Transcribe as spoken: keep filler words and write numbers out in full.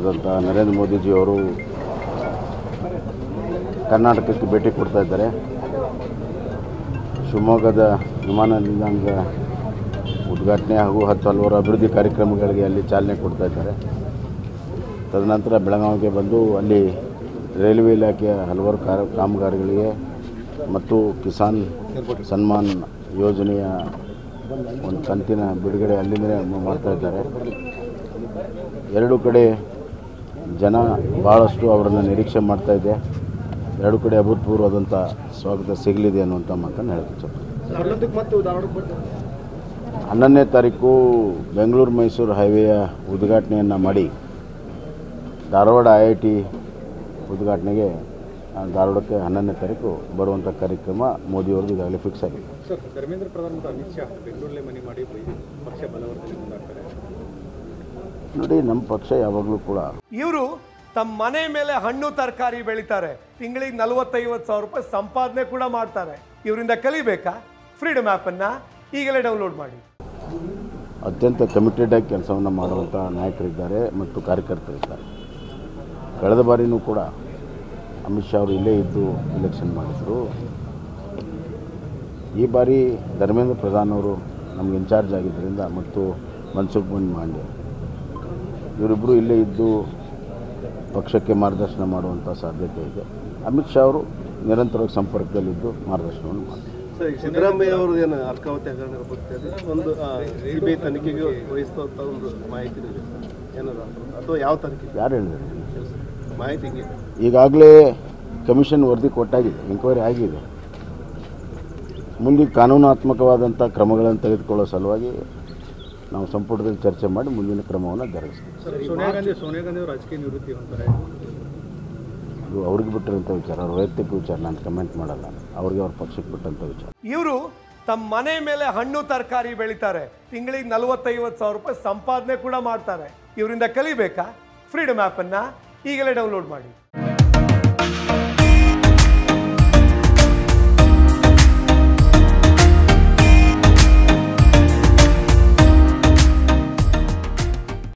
ನರೇಂದ್ರ ಮೋದಿಜಿಯವರು ಕರ್ನಾಟಕಕ್ಕೆ ಭೇಟಿ ಕೊಡ್ತಾ ಇದ್ದಾರೆ. ಶಿವಮೊಗ್ಗದ ವಿಮಾನ ನಿಲ್ದಾಣದ ಉದ್ಘಾಟನೆ ಹಾಗೂ ಹತ್ತು ಹಲವಾರು ಅಭಿವೃದ್ಧಿ ಕಾರ್ಯಕ್ರಮಗಳಿಗೆ ಅಲ್ಲಿ ಚಾಲನೆ ಕೊಡ್ತಾ ಇದ್ದಾರೆ. ತದನಂತರ ಬೆಳಗಾವಿಗೆ ಬಂದು ಅಲ್ಲಿ ರೈಲ್ವೆ ಇಲಾಖೆಯ ಹಲವಾರು ಕಾರ ಕಾಮಗಾರಿಗಳಿಗೆ ಮತ್ತು ಕಿಸಾನ್ ಸನ್ಮಾನ್ ಯೋಜನೆಯ ಒಂದು ಕಂತಿನ ಬಿಡುಗಡೆ ಅಲ್ಲಿಂದಲೇ ಮಾಡ್ತಾ ಇದ್ದಾರೆ. ಎರಡು ಕಡೆ ಜನ ಭಾಳಷ್ಟು ಅವರನ್ನು ನಿರೀಕ್ಷೆ ಮಾಡ್ತಾ ಇದೆ. ಎರಡು ಕಡೆ ಅಭೂತಪೂರ್ವವಾದಂಥ ಸ್ವಾಗತ ಸಿಗಲಿದೆ ಅನ್ನುವಂಥ ಮಾತನ್ನು ಹೇಳಕ್ಕೆ ಹನ್ನೊಂದನೇ ತಾರೀಕು ಬೆಂಗಳೂರು ಮೈಸೂರು ಹೈವೇಯ ಉದ್ಘಾಟನೆಯನ್ನು ಮಾಡಿ ಧಾರವಾಡ ಐ ಐ ಟಿ ಉದ್ಘಾಟನೆಗೆ ಧಾರವಾಡಕ್ಕೆ ಹನ್ನೊಂದನೇ ತಾರೀಕು ಬರುವಂಥ ಕಾರ್ಯಕ್ರಮ ಮೋದಿಯವ್ರದ್ದು ಈಗಾಗಲೇ ಫಿಕ್ಸ್ ಆಗಿದೆ. ಸರ್, ಧರ್ಮೇಂದ್ರ ಪ್ರಧಾನ್ ಮತ್ತು ಅಮಿತ್ ಶಾ ಬೆಂಗಳೂರಲ್ಲೇ ಮನೆ ಮಾಡಿ ಪಕ್ಷ ಬಲವರ್ಧನೆ ಮುಂದಾಗ್ತಾರೆ. ನೋಡಿ, ನಮ್ಮ ಪಕ್ಷ ಯಾವಾಗಲೂ ಕೂಡ ಇವರು ತಮ್ಮ ಮನೆ ಮೇಲೆ ಹಣ್ಣು ತರಕಾರಿ ಬೆಳೀತಾರೆ. ತಿಂಗಳಿಗೆ ನಲವತ್ತೈವತ್ತು ಸಾವಿರ ರೂಪಾಯಿ ಸಂಪಾದನೆ ಕೂಡ ಮಾಡ್ತಾರೆ. ಇವರಿಂದ ಕಲಿಬೇಕಾ? ಫ್ರೀಡಮ್ ಆ್ಯಪನ್ನು ಈಗಲೇ ಡೌನ್ಲೋಡ್ ಮಾಡಿ. ಅತ್ಯಂತ ಕಮಿಟೆಡ್ ಆಗಿ ಕೆಲಸವನ್ನು ಮಾಡುವಂಥ ನಾಯಕರಿದ್ದಾರೆ ಮತ್ತು ಕಾರ್ಯಕರ್ತರಿದ್ದಾರೆ. ಕಳೆದ ಬಾರಿನೂ ಕೂಡ ಅಮಿತ್ ಶಾ ಅವರು ಇಲ್ಲೇ ಇದ್ದು ಎಲೆಕ್ಷನ್ ಮಾಡಿದರು. ಈ ಬಾರಿ ಧರ್ಮೇಂದ್ರ ಪ್ರಧಾನ್ ಅವರು ನಮಗೆ ಇನ್ಚಾರ್ಜ್ ಆಗಿದ್ದರಿಂದ ಮತ್ತು ಮನ್ಸುಖ್ ಮಾಂಡ್ಯ ಇವರಿಬ್ಬರು ಇಲ್ಲೇ ಇದ್ದು ಪಕ್ಷಕ್ಕೆ ಮಾರ್ಗದರ್ಶನ ಮಾಡುವಂಥ ಸಾಧ್ಯತೆ ಇದೆ. ಅಮಿತ್ ಶಾ ಅವರು ನಿರಂತರವಾಗಿ ಸಂಪರ್ಕದಲ್ಲಿದ್ದು ಮಾರ್ಗದರ್ಶನವನ್ನು ಮಾಡ್ತಾರೆ. ಸರ್, ಸಿದ್ದರಾಮಯ್ಯ ಅವರು ಏನು ಅರ್ಕಾವತಿ ಹಗರಣ ಬಗ್ಗೆ ಒಂದು ಸಿ ಬಿ ಐ ತನಿಖೆಗೆ ವಹಿಸುವಂಥ ಒಂದು ಮಾಹಿತಿ ಇದೆ ಏನಾರ, ಅಥವಾ ಯಾವ ತನಿಖೆ? ಯಾರು ಹೇಳಿದ್ದಾರೆ ಮಾಹಿತಿ? ಈಗಾಗಲೇ ಕಮಿಷನ್ ವರದಿ ಕೊಟ್ಟಾಗಿದೆ, ಎಂಕ್ವೈರಿ ಆಗಿದೆ. ಮುಂದೆ ಕಾನೂನಾತ್ಮಕವಾದಂಥ ಕ್ರಮಗಳನ್ನು ತೆಗೆದುಕೊಳ್ಳೋ ಸಲುವಾಗಿ ನಾವು ಸಂಪುಟದಲ್ಲಿ ಚರ್ಚೆ ಮಾಡಿ ಮುಂದಿನ ಕ್ರಮವನ್ನು ಜರುಗಿಸ್ತೀವಿ. ಸೋನಿಯಾ ಗಾಂಧಿ ಸೋನಿಯಾ ಗಾಂಧಿ ಅವರು ರಾಜಕೀಯ ನಿವೃತ್ತಿ ಹೊಂತಾರೆ. ಅದು ಅವ್ರಿಗೆ ಬಿಟ್ಟಿರೋಂಥ ವಿಚಾರ, ಅವ್ರ ವೈಯಕ್ತಿಕ ವಿಚಾರ, ನಾನು ಕಮೆಂಟ್ ಮಾಡಲ್ಲ. ಅವ್ರಿಗೆ ಅವ್ರ ಪಕ್ಷಕ್ಕೆ ಬಿಟ್ಟಂಥ ವಿಚಾರ. ಇವರು ತಮ್ಮ ಮನೆ ಮೇಲೆ ಹಣ್ಣು ತರಕಾರಿ ಬೆಳೀತಾರೆ. ತಿಂಗಳಿಗೆ ನಲವತ್ತೈವತ್ತು ಸಾವಿರ ರೂಪಾಯಿ ಸಂಪಾದನೆ ಕೂಡ ಮಾಡ್ತಾರೆ. ಇವರಿಂದ ಕಲಿಬೇಕಾ? ಫ್ರೀಡಮ್ ಆ್ಯಪನ್ನು ಈಗಲೇ ಡೌನ್ಲೋಡ್ ಮಾಡಿ.